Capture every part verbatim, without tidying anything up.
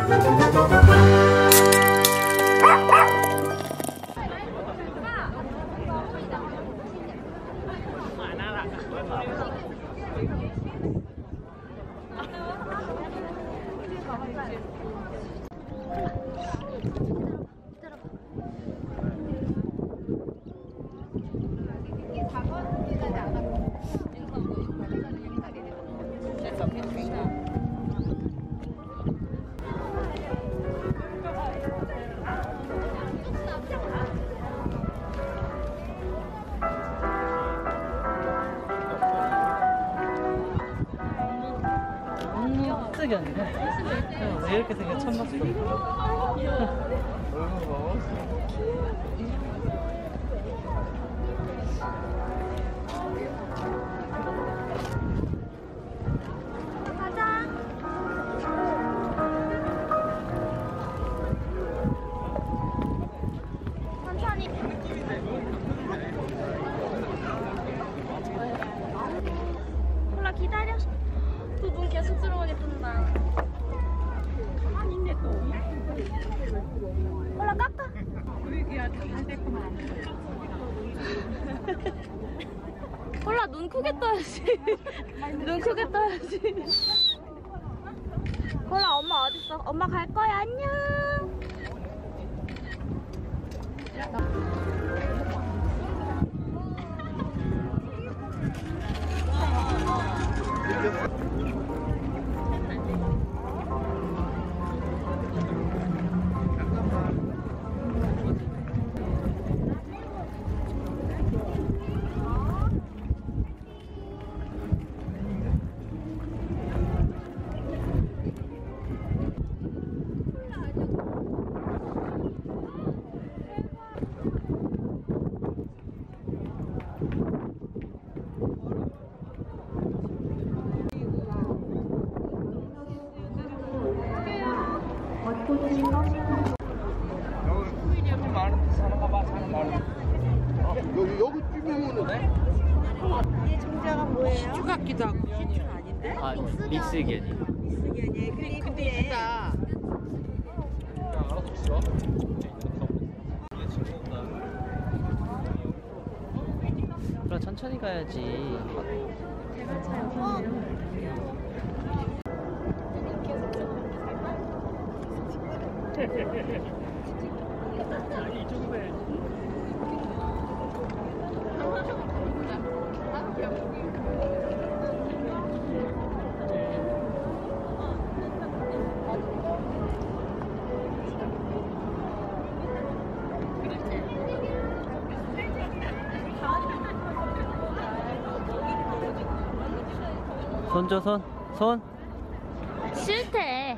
습득이 아니라 왜 이렇게 생겨 처음 봤어. 콜라 기다려. 또 눈 계속 들어오게 뜬다. 가만히 있네 또. 콜라 깎아. 야, 다 됐구만. 콜라 눈 크게 떠야지. 눈 크게 떠야지. 콜라 엄마 어딨어? 엄마 갈 거야. 안녕. 여기 여기 찜이면은 얘 종자가 뭐예요? 시추 같기도 하고. 시추 아닌데? 아, 믹스겐이. 미스견이 근데 근데 예쁘다. 그럼 천천히 가야지. 손 줘, 손. 손. 싫대.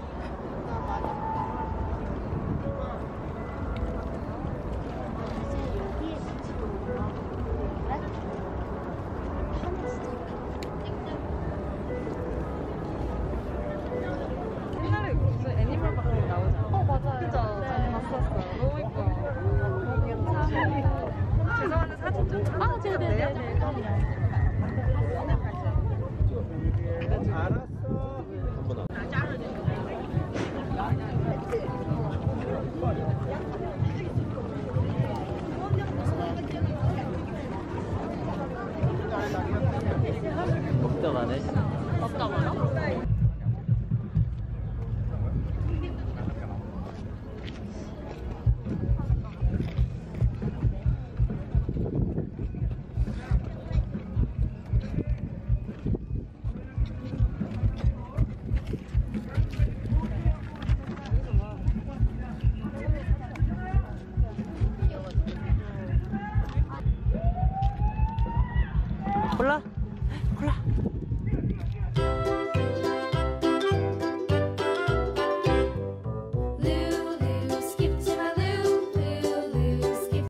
옛날에 무슨 애니멀 밖에 나오잖아. 어 맞아요. 그죠? 저 봤었어요. 너무 이뻐요. 죄송한데 사진 좀 찍어주세요. 아 네네네네. 알았어. 먹다 가네. 먹다 말아? 콜라?